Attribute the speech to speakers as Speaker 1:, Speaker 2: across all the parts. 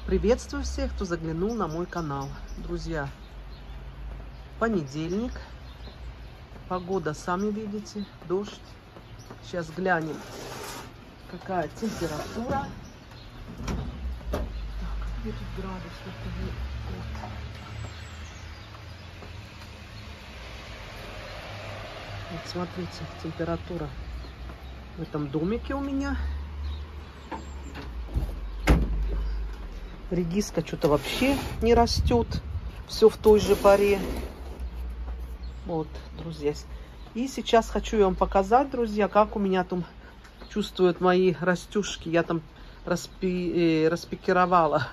Speaker 1: Приветствую всех, кто заглянул на мой канал. Друзья, понедельник. Погода, сами видите, дождь. Сейчас глянем, какая температура. Так, где тут градус? Вот. Вот смотрите, температура в этом домике у меня. Редиска что-то вообще не растет. Все в той же паре. Вот, друзья. И сейчас хочу вам показать, друзья, как у меня там чувствуют мои растюшки. Я там распекировала,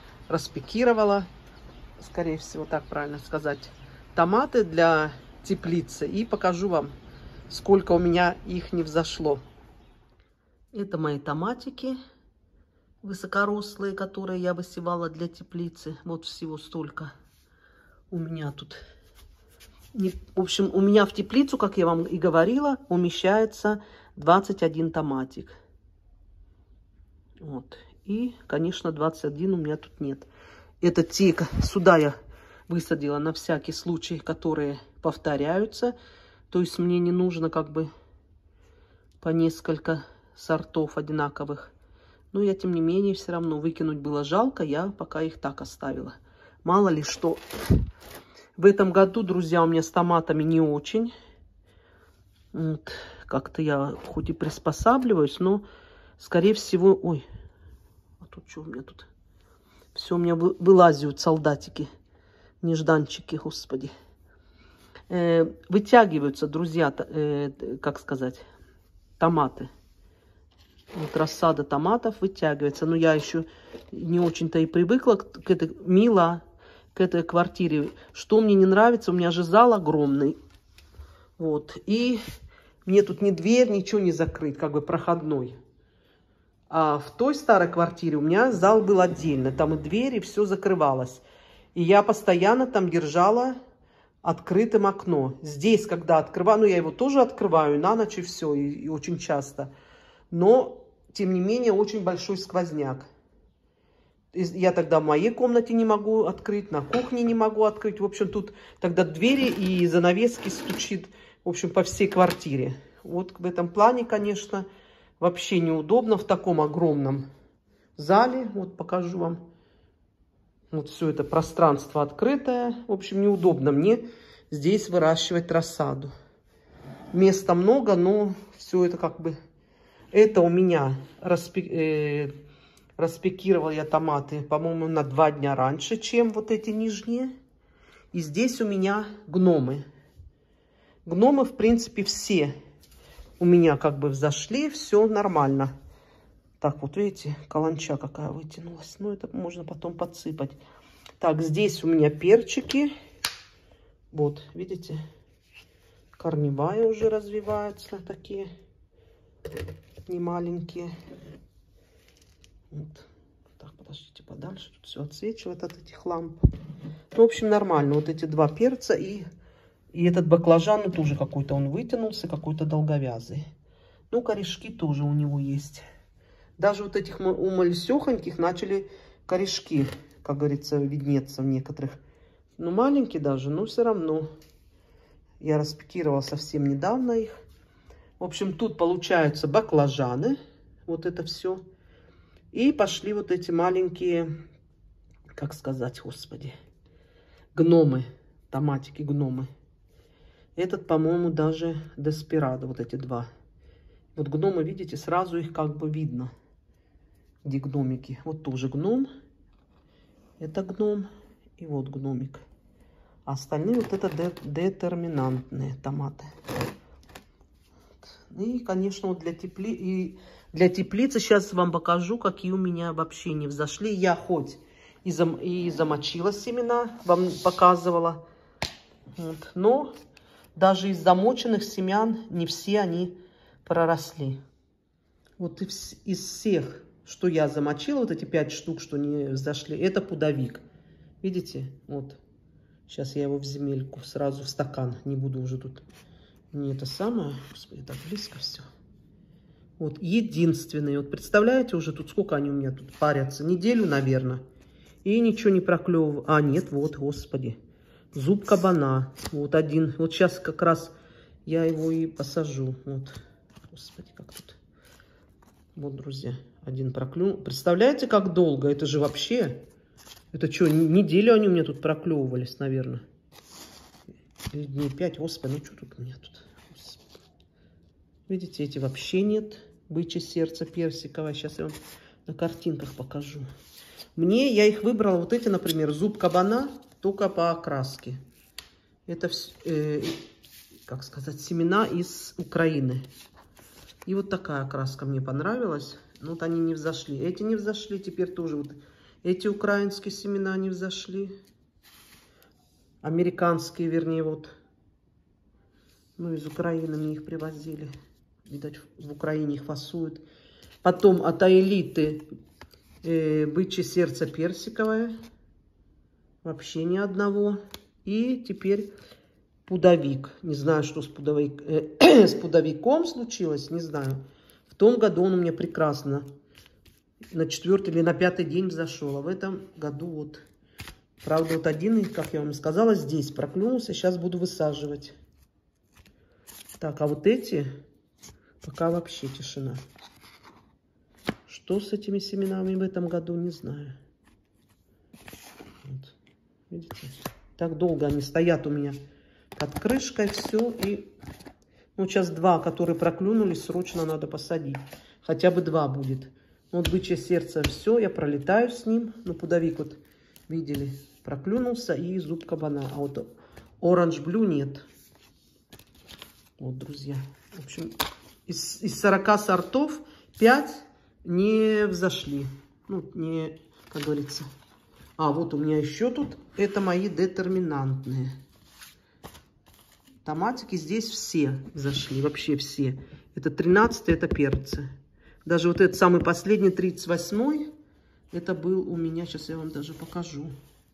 Speaker 1: скорее всего, так правильно сказать, томаты для теплицы. И покажу вам, сколько у меня их не взошло. Это мои томатики высокорослые, которые я высевала для теплицы. Вот всего столько у меня тут. В общем, у меня в теплицу, как я вам и говорила, умещается 21 томатик. Вот. И, конечно, 21 у меня тут нет. Это те, сюда я высадила на всякий случай, которые повторяются. То есть мне не нужно как бы по несколько сортов одинаковых. Но я, тем не менее, все равно выкинуть было жалко. Я пока их так оставила. Мало ли что. В этом году, друзья, у меня с томатами не очень. Вот. Как-то я хоть и приспосабливаюсь, но, скорее всего... Ой, а тут что у меня тут? Все у меня вылазят солдатики. Нежданчики, господи. Вытягиваются, друзья, как сказать, томаты. Вот рассада томатов вытягивается. Но я еще не очень-то и привыкла к этой к этой квартире. Что мне не нравится, у меня же зал огромный. Вот. И мне тут ни дверь, ничего не закрыть, как бы проходной. А в той старой квартире у меня зал был отдельно. Там и двери, все закрывалось. И я постоянно там держала открытым окно. Здесь, когда открываю, ну я его тоже открываю на ночь и все, и очень часто. Но, тем не менее, очень большой сквозняк. Я тогда в моей комнате не могу открыть, на кухне не могу открыть. В общем, тут тогда двери и занавески стучит, в общем, по всей квартире. Вот в этом плане, конечно, вообще неудобно в таком огромном зале. Вот покажу вам. Вот все это пространство открытое. В общем, неудобно мне здесь выращивать рассаду. Места много, но все это как бы... Это у меня распекировала я томаты, по-моему, на 2 дня раньше, чем вот эти нижние. И здесь у меня гномы. Гномы, в принципе, все у меня как бы взошли, все нормально. Так, вот видите, каланча какая вытянулась. Ну, это можно потом подсыпать. Так, здесь у меня перчики. Вот, видите, корневая уже развиваются такие. Не маленькие. Вот. Так, подождите, подальше. Тут все отсвечивает от этих ламп. Ну, в общем, нормально. Вот эти 2 перца и этот баклажан, ну, тоже какой-то он вытянулся, какой-то долговязый. Ну, корешки тоже у него есть. Даже вот этих у малюсехоньких начали корешки, как говорится, виднеться в некоторых. Ну, маленькие даже, но все равно. Я распекировала совсем недавно их. В общем, тут получаются баклажаны. Вот это все. И пошли вот эти маленькие, как сказать, господи, гномы. Томатики гномы. Этот, по-моему, даже деспирадо. Вот эти 2. Вот гномы, видите, сразу их как бы видно. Где гномики. Вот тоже гном. Это гном. И вот гномик. А остальные вот это детерминантные томаты. И, конечно, вот для теплицы сейчас вам покажу, какие у меня вообще не взошли. Я хоть и замочила семена, вам показывала. Вот. Но даже из замоченных семян не все они проросли. Вот из всех, что я замочила, вот эти 5 штук, что не взошли, это пудовик. Видите? Вот. Сейчас я его в земельку сразу в стакан. Не буду уже тут... Не это самое. Господи, так близко все. Вот, единственные. Вот представляете, уже тут сколько они у меня тут парятся? Неделю, наверное. И ничего не проклевываю. А, нет, вот, господи. Зуб кабана. Вот один. Вот сейчас как раз я его и посажу. Вот. Господи, как тут. Вот, друзья. Один проклюнул. Представляете, как долго? Это же вообще... Это что, неделю они у меня тут проклевывались, наверное. Или дней 5. Господи, ну что тут у меня тут? Господи. Видите, эти вообще нет. Бычье сердце персиковое. Сейчас я вам на картинках покажу. Я их выбрала, вот эти, например, зуб кабана, только по окраске. Это, как сказать, семена из Украины. И вот такая окраска мне понравилась. Вот они не взошли. Эти не взошли, теперь тоже вот эти украинские семена не взошли. Американские, вернее, вот. Ну, из Украины мне их привозили. Видать, в Украине их фасуют. Потом от Аэлиты бычье сердце персиковое. Вообще ни одного. И теперь пудовик. Не знаю, что с пудовиком случилось, не знаю. В том году он у меня прекрасно на 4-й или на 5-й день взошел. А в этом году вот. Правда, вот один, как я вам сказала, здесь проклюнулся. Сейчас буду высаживать. Так, а вот эти пока вообще тишина. Что с этими семенами в этом году, не знаю. Вот. Видите? Так долго они стоят у меня под крышкой, все. И ну, сейчас 2, которые проклюнулись, срочно надо посадить. Хотя бы 2 будет. Вот бычье сердце, все, я пролетаю с ним. Ну, пудовик вот, видели, проклюнулся. И зуб кабана. А вот оранж блю нет. Вот, друзья. В общем, из 40 сортов 5 не взошли. Ну, не, как говорится. А, вот у меня еще тут. Это мои детерминантные. Томатики здесь все взошли. Вообще все. Это 13-й, это перцы. Даже вот этот самый последний, 38-й. Это был у меня. Сейчас я вам даже покажу.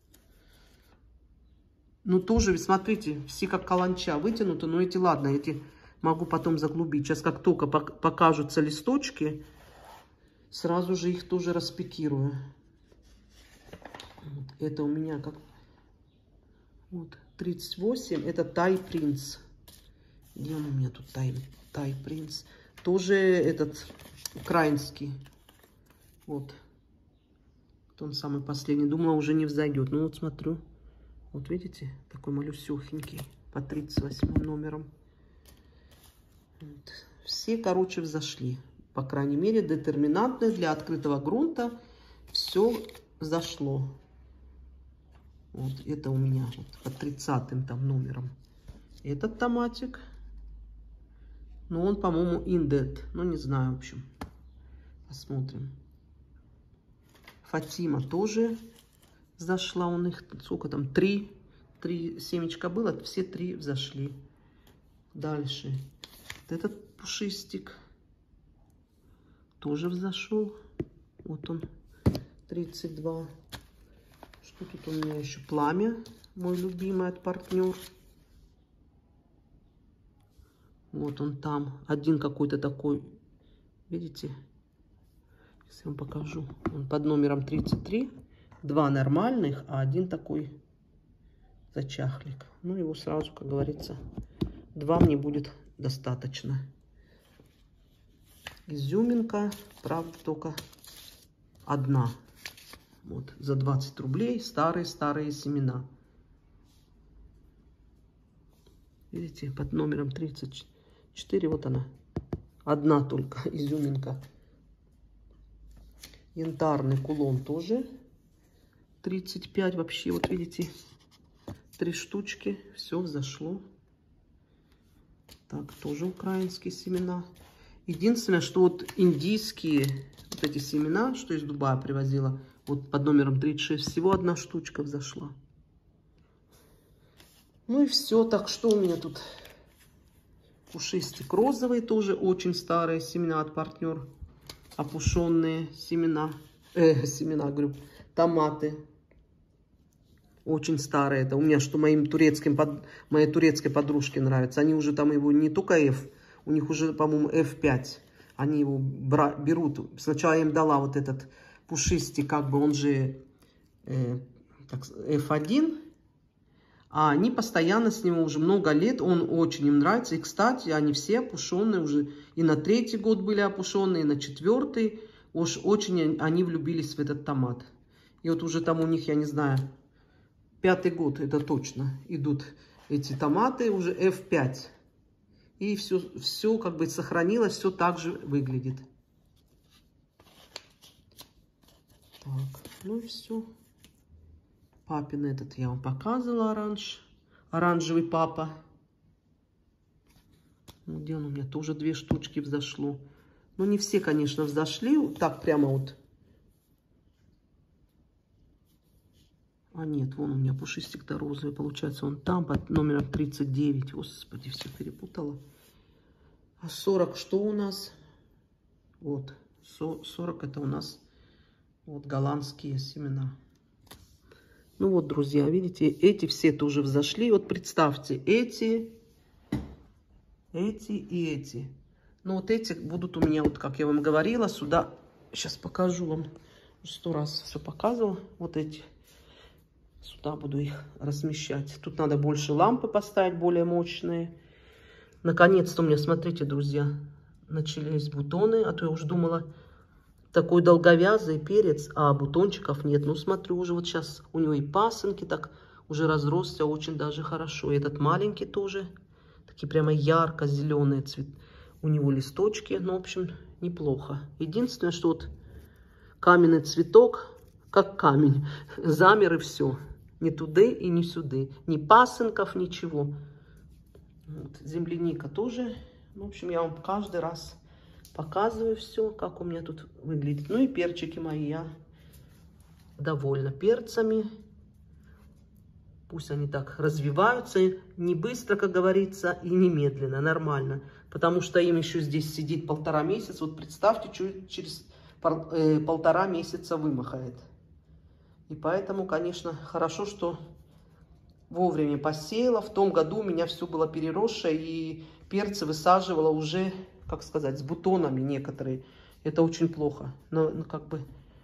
Speaker 1: Ну, тоже, смотрите, все как каланча вытянуты. Но эти, ладно, эти могу потом заглубить. Сейчас как только покажутся листочки, сразу же их тоже распекирую. Вот это у меня как... Вот, 38. Это Тай Принц. Где он у меня тут? Тай Принц. Тоже этот украинский. Вот. Он самый последний. Думала, уже не взойдет. Ну, вот смотрю. Вот видите? Такой малюсюхенький. По 38 номером. Вот. Все, короче, взошли. По крайней мере, детерминантные для открытого грунта. Все взошло. Вот это у меня вот, по 30 там номером. Этот томатик. Но он, по-моему, индет. Ну, не знаю, в общем. Посмотрим. Фатима тоже зашла. У них, сколько там, 3 семечка было. Все 3 взошли. Дальше. Вот этот пушистик тоже взошел. Вот он, 32. Что тут у меня еще? Пламя, мой любимый от партнер. Вот он там. Один какой-то такой. Видите? Сейчас я вам покажу. Он под номером 33. 2 нормальных, а один такой зачахлик. Ну, его сразу, как говорится, 2 мне будет достаточно. Изюминка, правда, только 1. Вот, за 20 рублей старые-старые семена. Видите, под номером 34, вот она. 1 только изюминка. Янтарный кулон тоже 35 вообще, вот видите, 3 штучки, все взошло. Так, тоже украинские семена. Единственное, что вот индийские вот эти семена, что из Дубая привозила, вот под номером 36, всего 1 штучка взошла. Ну и все. Так, что у меня тут? Пушистик розовый, тоже очень старые семена от партнер. Опушенные семена. Говорю, томаты. Очень старые. Это у меня, что моей турецкой подружке нравится. Они уже там его не только F, у них уже, по-моему, F5. Они его берут. Сначала я им дала вот этот пушистик, как бы он же F1. А они постоянно с него уже много лет, он очень им нравится. И, кстати, они все опушенные уже. И на 3-й год были опушенные, и на 4-й. Уж очень они влюбились в этот томат. И вот уже там у них, я не знаю, 5-й год, это точно, идут эти томаты, уже F5. И все как бы сохранилось, все так же выглядит. Так, ну и все. Папин этот я вам показывала, оранжевый папа. Ну, где он у меня? Тоже 2 штучки взошло. Ну, не все, конечно, взошли. Вот так прямо вот. А нет, вон у меня пушистик-то розовый. Получается, он там под номером 39. Господи, все перепутала. А 40 что у нас? Вот, 40 это у нас вот голландские семена. Ну вот, друзья, видите, эти все тоже взошли. Вот представьте, эти и эти. Ну вот эти будут у меня, вот как я вам говорила, сюда. Сейчас покажу вам. 100 раз все показывала. Вот эти. Сюда буду их размещать. Тут надо больше лампы поставить, более мощные. Наконец-то у меня, смотрите, друзья, начались бутоны. А то я уже думала, такой долговязый перец, а бутончиков нет. Ну, смотрю, уже вот сейчас у него и пасынки так уже разросся очень даже хорошо. И этот маленький тоже. Такие прямо ярко-зеленые цвет. У него листочки. Ну, в общем, неплохо. Единственное, что вот каменный цветок, как камень, замер и все. Ни туды и ни сюды. Ни пасынков, ничего. Вот, земляника тоже. В общем, я вам каждый раз показываю все, как у меня тут выглядит. Ну и перчики мои. Я довольна перцами. Пусть они так развиваются. Не быстро, как говорится, и не медленно. Нормально. Потому что им еще здесь сидит 1,5 месяца. Вот представьте, через 1,5 месяца вымахает. И поэтому, конечно, хорошо, что вовремя посеяла. В том году у меня все было переросшее, и перцы высаживала уже, как сказать, с бутонами некоторые. Это очень плохо. Но как бы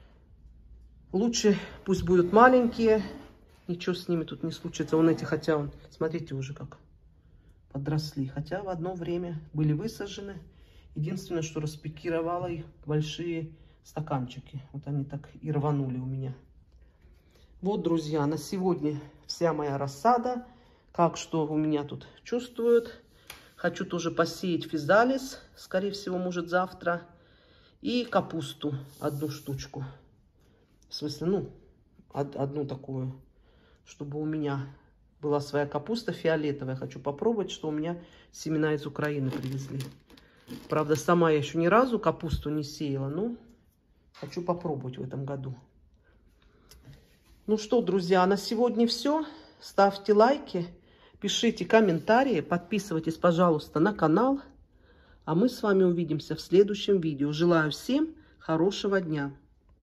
Speaker 1: лучше пусть будут маленькие, ничего с ними тут не случится. Вон эти, хотя, смотрите, уже как подросли. Хотя в одно время были высажены. Единственное, что распикировала их большие стаканчики. Вот они так и рванули у меня. Вот, друзья, на сегодня вся моя рассада. Как что у меня тут чувствуют. Хочу тоже посеять физалис. Скорее всего, может, завтра. И капусту. 1 штучку. В смысле, ну, одну такую. Чтобы у меня была своя капуста фиолетовая. Хочу попробовать, что у меня семена из Украины привезли. Правда, сама я еще ни разу капусту не сеяла. Но хочу попробовать в этом году. Ну что, друзья, на сегодня все. Ставьте лайки, пишите комментарии, подписывайтесь, пожалуйста, на канал. А мы с вами увидимся в следующем видео. Желаю всем хорошего дня.